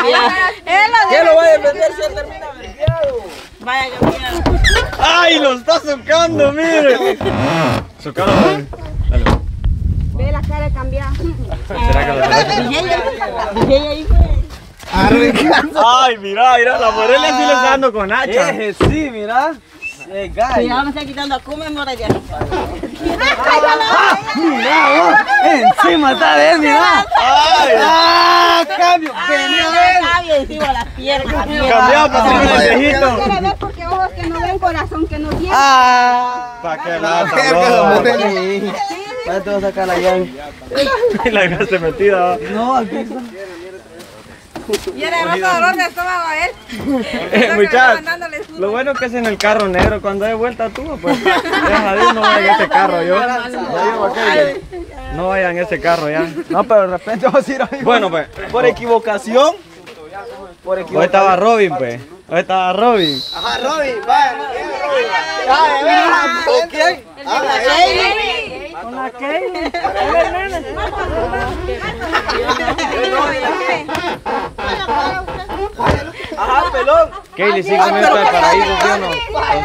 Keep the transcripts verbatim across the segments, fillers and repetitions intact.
¿Qué lo va a defender si él termina vendiado? Vaya cambiado. ¡Ay, lo está socando, mire! Socalo, dale. Ve la cara cambiada. ¿Será que lo Ay, mira, mira, la Morelia sí le está dando con hacha. Eh, sí, mira. Eh, gallo. Cuidado, me está quitando a Cume, Morelia. Mira, vos. Encima está de él, mira. ¡Ay! ¡Ah, cambio! Venía de él. Cambio encima las piernas. Cambiado para ser el viejito. ver porque ojos que no ven, corazón que no tiene. ¡Ah! ¿Para qué lata, Sí. Ya te voy a sacar la llave. La dejaste metida. No, aquí está. Y el agarró dolor de estómago a él. Eh, muchachos, lo bueno que es en el carro negro, cuando de vuelta tú, pues, deja Dios, no vaya en ese carro, yo. Yo digo aquello, no vaya en ese carro ya. No, pero de repente vamos a ir ahí. Bueno, pues, Por equivocación. Por hoy equivocación. estaba Robin, pues. Hoy estaba Robin. Ajá, Robin, vaya. ¿Con quién? Con la Kaylee. Ajá, pelón. Kaylee, sí comió esto de paraíso, ¿sí o no?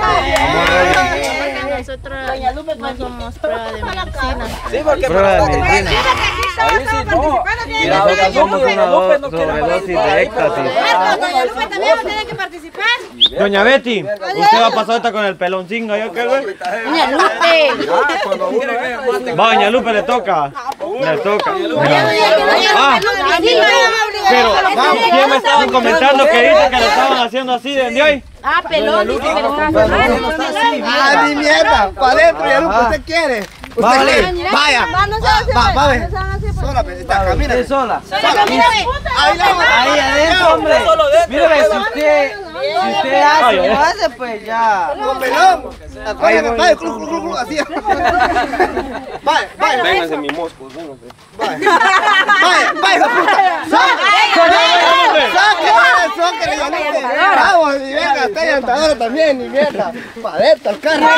Nosotros no somos prueba de medicina. Sí, porque Prueba de medicina. ahí sí no. Y nosotros somos una do- sobredosis de éxtasis. Doña Lupe también va a tener que participar. Doña Betty, usted va a pasar ahorita con el peloncín, ¿yo qué güey? Doña Lupe. Va, Doña Lupe le toca. Le toca. Ah, pero, ¿quién me estaban comentando que dice que lo estaban haciendo así desde hoy? Ah, pelón, dice que lo están Ah, ni mierda. Para adentro, ya Lupe, ¿usted quiere? ¿Usted quiere? Vaya. Va, va, ve. Sola, está, camina. Sí, sola. Ahí, ahí adentro, hombre. Mire, si usted, si usted hace, lo hace, pues ya. Con pelón. Vaya, vaya, clu, clu, clu, clu, así. Vaya, vaya. Vénganse mi moscos, vénganse. Vaya, vaya, puta. Sáquenle, sáquenle, ya Lupe. Vamos, y venga, está llantadora también, ni mierda. Para adentro, el carro.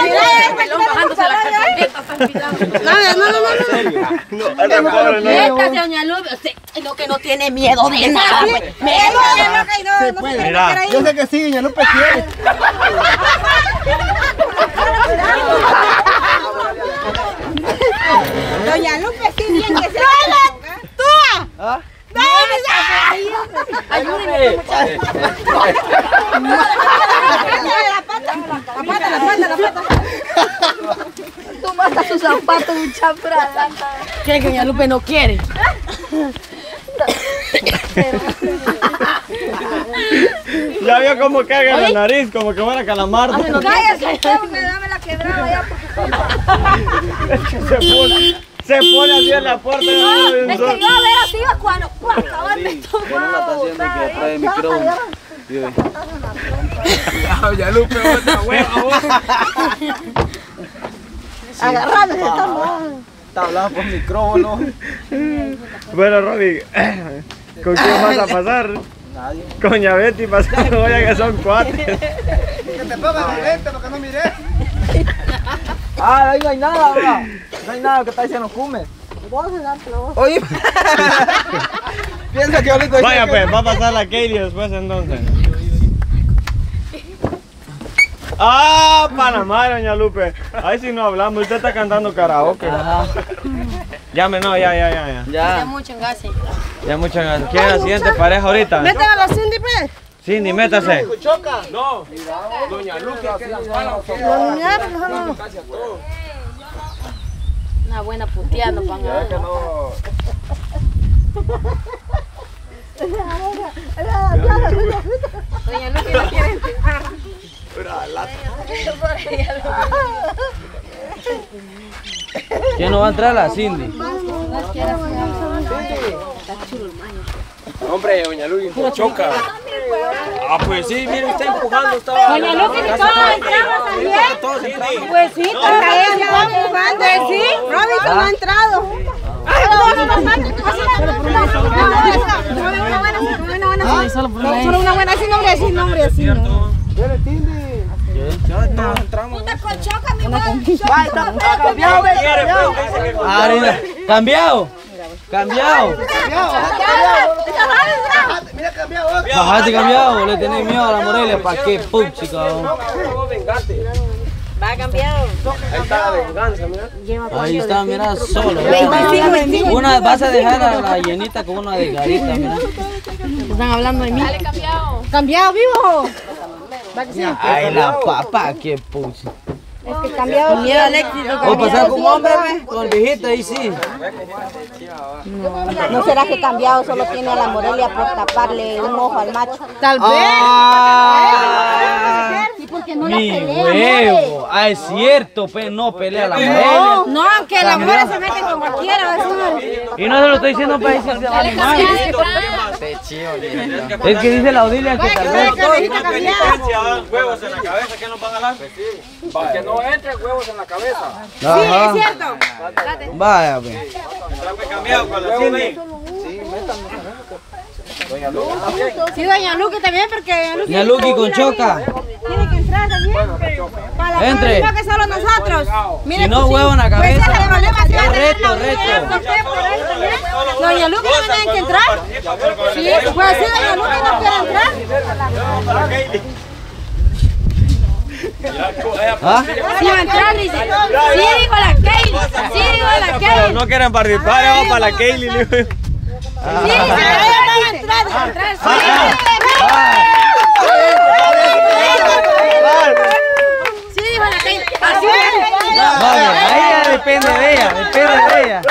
No, no, no, no. Esta Doña Lupe, usted lo que no tiene miedo de nada. Mira, Yo sé que sí, Doña Lupe quiere. Doña Lupe, sí, bien que se. ¡Tú! ¿Ah? Ayúdenme. La pata, la pata, la pata, la pata. Tú matas sus zapatos, mucha frada. ¿Qué que Doña Lupe no quiere? ya vio cómo caga en la nariz, como que fuera calamardo. Cállate, dame la quebrada ya. Se pone, se pone así en la puerta. Es que yo a ver así iba cuando acabar de tomar. Doña Lupe, otra hueva, vos. Agarrame, Está hablando por micrófono. Bueno, Robin, ¿con quién vas a pasar? Nadie. Con Doña Betty pasando, vaya que son cuates. Que te pongas de lente para que no mires. Ah, ahí no hay nada, bro. No hay nada que está diciendo Cume. Oye. Piensa que ahorita. Vaya pues, va a pasar la Kaylee después entonces. Ah, Panamá, Doña Lupe. Ahí sí no hablamos, usted está cantando karaoke. Ajá. Llame, no, ya, ya, ya, ya. Ya. mucho en gas. Ya muchas gracias. ¿Quién es la siguiente pareja ahorita? Méteme a la Cindy, pues. Cindy, métase. No, Doña Lupe, que las palas. Una buena puteando, pan. Ya que no. Doña Lupe no quiere entrar. ¿Quién no va a entrar? La Cindy. Hombre, Doña Lupe, choca. Ah, pues sí, mire, usted empujando, estaba. Doña Lupe, que todos entramos también. Pues sí, hasta ella va empujando. Pues sí, Robinson no ha entrado. Solo una buena, sin nombre, sin nombre, sin nombre. ¿Quieres, Cindy? Ya todos entramos. Puta con choca, mi madre. Va, está cambiado, ve. Ah, cambiado. Cambiado. Mira, cambiado. Bajate cambiado, le tenés miedo a la Morelia. ¿Para qué? Puchi, cabrón. Va cambiado. Ahí está la venganza, mira. Ahí está, mira, solo. Una, vas a dejar a la llenita con una delgadita, mira. Están hablando de mí. Dale, cambiado. Cambiado, vivo. Ay, la papa, qué puchi. Es que cambiado. Miedo al éxito. O pasar con hombre, ¿ves? Con el viejito, ahí sí. ¿No será que cambiado solo tiene a la Morelia por taparle un ojo al macho? Tal vez. Ah, ¿Y por qué no la mi pelea? huevo. Ah, es cierto, pues no pelea la Morelia. No, no, que las mujeres se meten con cualquiera. Y no se lo estoy diciendo para decirse a Dale, animal. cambiado. Es que dice la Odilia que tal vez. Huevos en la cabeza, ¿qué nos va a jalar? Para que no entre huevos en la cabeza. Ajá. ¿Cierto? Vaya, pues. Cambiado con la Cindy. Sí, doña Luque también, porque doña Luque... Doña Luque con Choca. Tiene que entrar también. Para la Entre. que solo nosotros. Mire, Si no, pues, huevo en la pues, cabeza. ese le valió más Es grande, reto, ¿no? reto. Doña Luque también tiene que entrar. Sí, pues sí, doña Luque no quiere entrar. ¿Ah? Sí va a entrar, dice. Sí, dijo la Kaylee. Sí, dijo la Pero Kaylee. no quieren participar, vamos para la Kaylee. Sí, dice, van a entrar, van a entrar. Sí. Sí, dijo la Kaylee. Así es. Vaya, ahí ya depende de ella, depende de ella.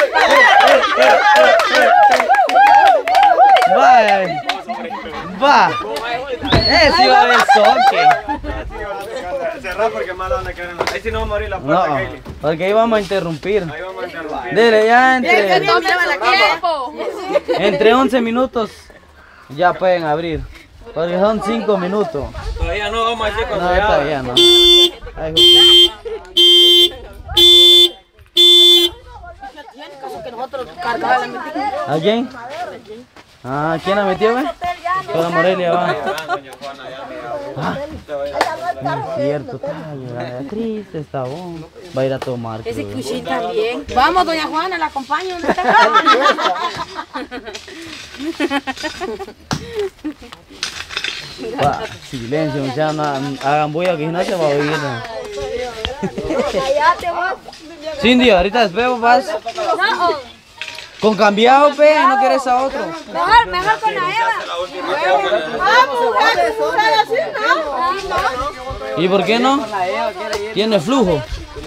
Vaya, va. Ese iba a ver soque. Cerrar porque más van a quedar en la... Ahí sí no va a morir la No, puerta, Kaylee. porque ahí vamos a interrumpir. Ahí vamos a interrumpir. Dele, ya entre, Tiempo. entre once minutos ya pueden abrir. Porque son cinco minutos. Todavía no vamos a decir cuando No, ya... todavía no. Ay, ¿a quién? Ah, ¿quién la metió, güey? Con la Morelia, va. Ah, no es cierto, está llorando, triste, está bueno. Va a ir a tomar. Ese creo. cuchín también. Vamos, doña Juana, la acompaño. ¿Dónde está? Va, silencio, muchachos, no hagan bulla que si no se va a oír. ¿No? Cindy, ahorita después vas con cambiado, pe, no quieres a otro. Mejor, mejor con la Eva. ¿Y por qué no? Tiene flujo.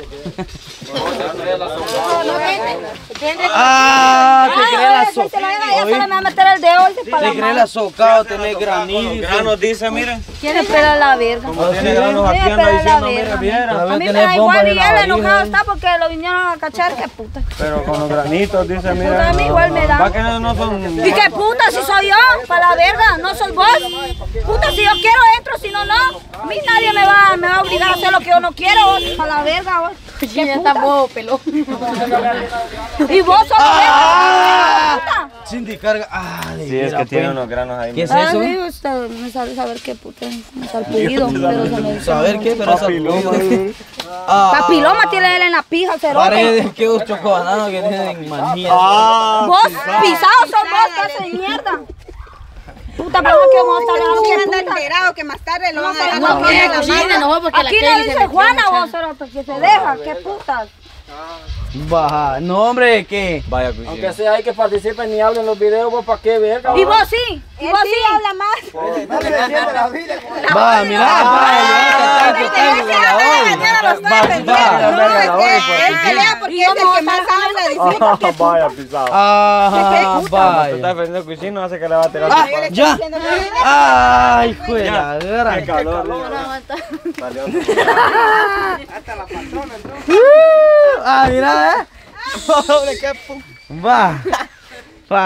Ah, te crees la Se lo Eva, ya socao. solo me va a meter el dedo. Te Te crees la socao, tenés granillo. Granos dice, miren. ¿Quién espera la verga? Como tiene granos aquí anda diciendo, mira, viera. A mí me da igual y él enojado está porque lo vinieron a cachar, qué puta. Pero con los granitos dice, Puta, mira. a mí igual me da. Va que no, no son... ¿Y qué puta si soy yo? Para la verga, no soy vos. Puta, si yo quiero entro, si no, no. A mí nadie me va, me va a obligar a hacer lo que yo no quiero, vos. Para la verga, vos. ¿Qué puta? Pelón. Y vos sos Ah, puta. Cindy carga. Ah, de Sí, es veras, que tiene pues. unos granos ahí. ¿Qué es Ah, eso? sí, usted me sabe saber qué puta. Me salpullido, pero se me... ¿Saber qué? Pero esa Ah, Papiloma tiene él en la pija, cerote. paredes que un chocobanano que tienen manía. Ah, Vos, pisados son vos, pedazo de mierda. Puta, pero no que vamos a estar hablando que puta. enterado que más tarde lo van a dejar No, dormir en la sí, mano. no, porque aquí no dice Juana, vos, cerote, que se deja, qué putas. Baja. No, hombre, ¿qué? vaya, Aunque sea hay que participen y hablen los videos, pues para qué verga. Y vos sí, y vos sí habla más. Va, mira, va, va, Él pelea porque es el que más habla. Dice, vaya, pisado. Ah, Tú vaya. estás defendiendo el cuchillo, no hace que le va a tirar. Ah, ya. Ay, hijo de la gran. Qué calor. Ah, mira, eh. Pobre, qué pu- Va. Va.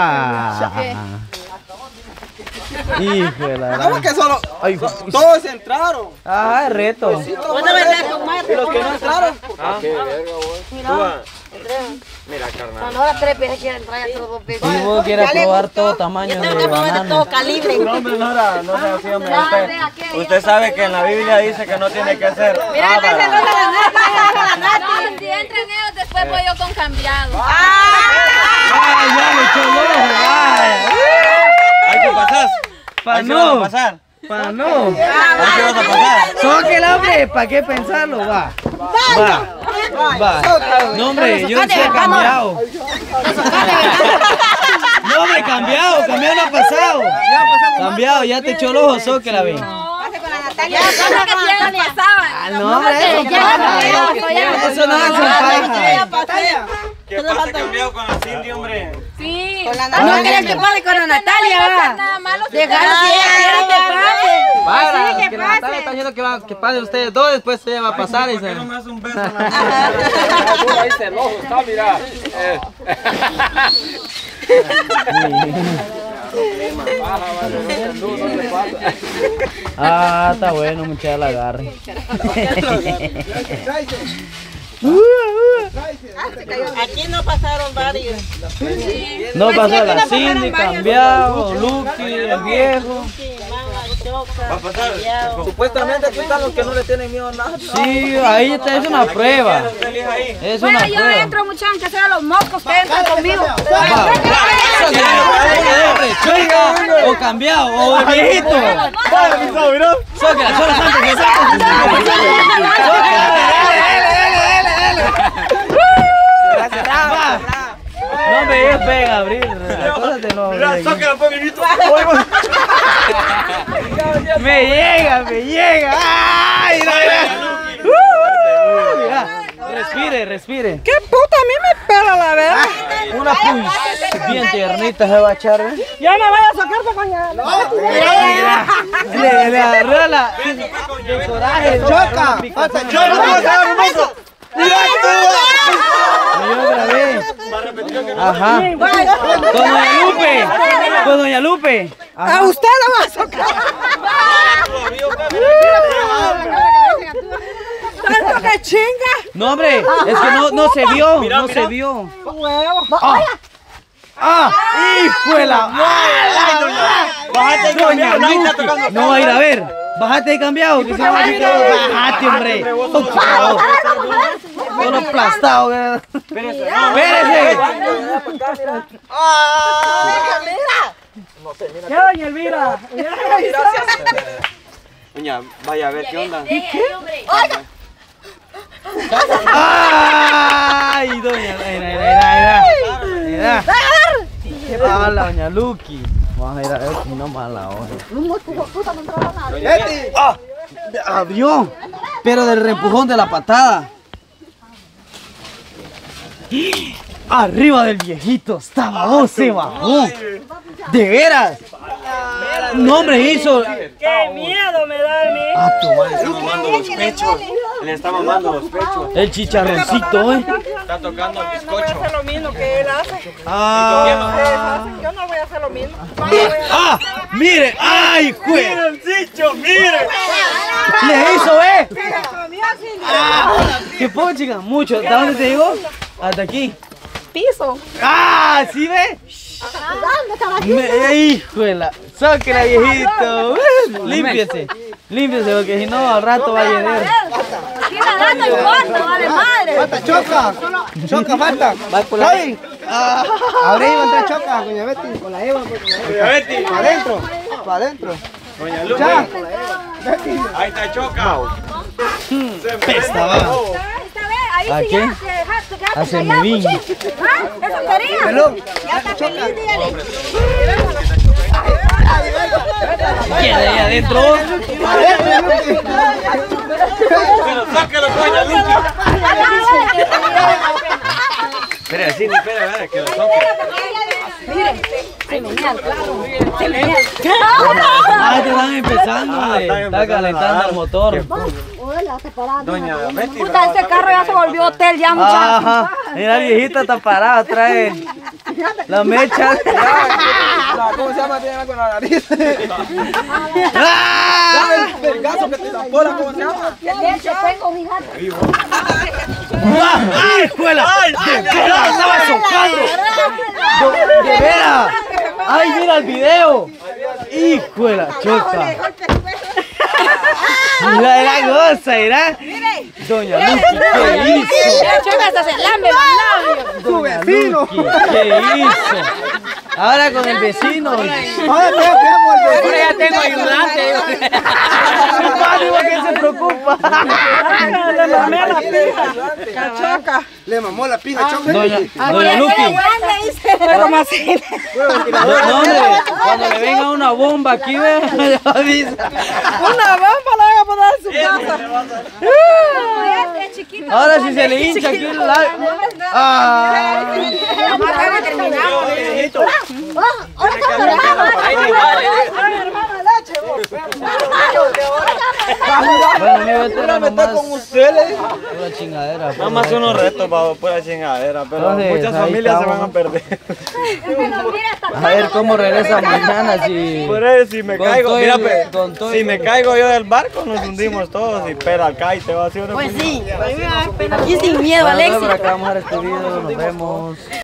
Hijo de la gran. ¿Cómo que solo? Ay, Todos entraron. ah, es reto. Y los que no entraron. Ah, qué verga, vos. Tú, ah. Mira, carnal. No, las tres veces quieren entrar ya todos los Si vos quieres probar todo tamaño de banana. calibre. No, hombre, no era, no sea así, hombre. Usted, usted sabe que en la Biblia dice que no tiene que ser. Mira, avara. ese no es la nada, ese no es la nada. Si entran ellos después después voy yo con cambiado. Ay, ya me echó el ojo. Ay. Hay que pasar. Pa' Ahí se van a no. pasar. Pa' no. Ahí se vas a pasar. Solo que el hombre, ¿para qué pensarlo? Va. Va. Va. No, hombre, yo sí he cambiado. No, hombre, cambiado. Cambiado no ha pasado. Cambiado, ya te echó el ojo, solo que la vi. Ah, no, hombre, eso paja. Eso no es paja. ¿Qué pasa cambiado con la Cindy, hombre? Sí. Con la No Natalia. quieres que pase con la Natalia, va. Nada malo. Déjalo si ella quiere que pase. Para, que la Natalia está diciendo que, va, que pasen ustedes dos, después ella va a pasar y ¿Por qué se... no me hace un beso en la Ahí se enoja, está, mira. Eh. Ah, está bueno, muchacha, la agarre. Aquí no pasaron varios. No pasó la Cindy, cambiado, Lucky, el viejo. Va a pasar. Supuestamente aquí están los que no le tienen miedo a nada. Sí, ahí está, es una prueba. Es Bueno, una yo prueba. entro, muchachos, que sean los moscos que entran conmigo. O cambiado, o el viejito. Sóquela, solo Santos, no me ellos pegan a abrir. La cosa te no. Mira, sóquela, pues, viejito. Me llega, me llega. Ay, mira, mira. Uh, mira. Respire, respire. ¿Qué puta? A mí me pela la verdad. Una punch bien tiernita se va a echar, ¿eh? Ya me voy a sacar para mañana. Mira, le, le agarró la el coraje. Choca. Falta choca. Vamos a dar un beso. Y otra vez. Ajá. Con Doña Lupe. Con Doña Lupe. Ajá. A usted la va a sacar. Tanto que chinga. No, hombre, es que no, no se vio, no se vio. Ah, ah, hijo de la Bájate, Doña nadie está Lupe. tocando No va a ir a ver. Bájate de cambiado. Que se va a quitar. Bájate, hombre. Solo aplastado. ¿verdad? Espérese. Ya, doña Elvira. Doña, vaya a ver qué onda. Ay, doña. Mira, mira, mira. Mira. Ah, la doña Lucky. Vamos a ir a ver si no mala hora. Betty. Ah, abrió, pero del reempujón de la patada. Arriba del viejito, estaba dos, se bajó. De veras. No, hombre, hizo. Qué miedo me da a mí. Ah, tu madre. Le está mamando los pechos. Le está mamando los pechos. El chicharroncito, eh. Está tocando el Yo no voy a bizcocho. hacer lo mismo que él hace. Ah, Yo no voy a hacer lo mismo. ah, mire, ay, jue. ¡Mirencicho, mire! Le hizo, eh. Ah, ¿qué puedo, chica? Mucho. ¿Hasta dónde te llegó? Hasta aquí. Piso. Ah, ¿sí ve? Me, hijo de la... Sáquela, viejito. Uh, límpiese. Límpiese porque si no al rato va a llenar. Aquí nada no importa, vale madre. Falta choca. Choca, falta. Javi. Ahora iba a entrar choca, doña Betty. Con la Eva. Doña Betty. Para adentro. Para adentro. Doña Lupe. Ya. Ahí está Choca. Pesta, va. Ahí ¿A sí qué? ya se deja- se queda Hace callado, mi viña. muchachos. ¿Ah? ¿Eso quería? Pelón. Ya está feliz, dígale. Queda ahí adentro. Pero sácalo, doña Lupe. Espera, sí, espera, espera, que lo toque. Ah, te están empezando, eh. Está calentando el motor. Doña Betty. Puta, este carro ya se volvió hotel ya, muchachos. Ajá. Mira, el viejito está parado, trae la mecha. ¿Cómo se llama? Tiene algo en la nariz. ¡Ah! El gaso que te tapó, ¿cómo se llama? De hecho, tengo, fíjate. ¡Ay, escuela! ¡De veras! ¡Estaba socando! ¡De veras! ¡Ay, mira el video! ¡Hijuela, choca! Mira la goza, mira. Doña Luqui, ¿qué hizo? Hasta se lame los labios. Su vecino. ¿Qué hizo? Ahora con el vecino. Ahora tengo el vecino. Ya tengo ayudante. Su padre, ¿por qué se preocupa? Le mamé la pija. Cachoca. Le mamó la pija, choca. Doña, doña Luqui. ¿Cómo así? No, hombre, cuando le venga una bomba aquí, vea, le avisa. Una bomba la van a poner en su casa. Es chiquito. Ahora si se le hincha aquí el labio. Ah. Bueno, mi vete la mamá con ustedes. Pura chingadera. Nada más unos retos, babo, pura chingadera, pero Entonces, muchas ahí familias se estamos. van a perder. A ver cómo regresa mañana si... Por eso, si me Con caigo, todo mira, el- pe, con todo si el- me caigo yo del barco, nos hundimos todos y pera, cállate, va a ser una Pues sí, aquí sin miedo, Bueno, Alexis. por acá vamos a ver este video, nos vemos.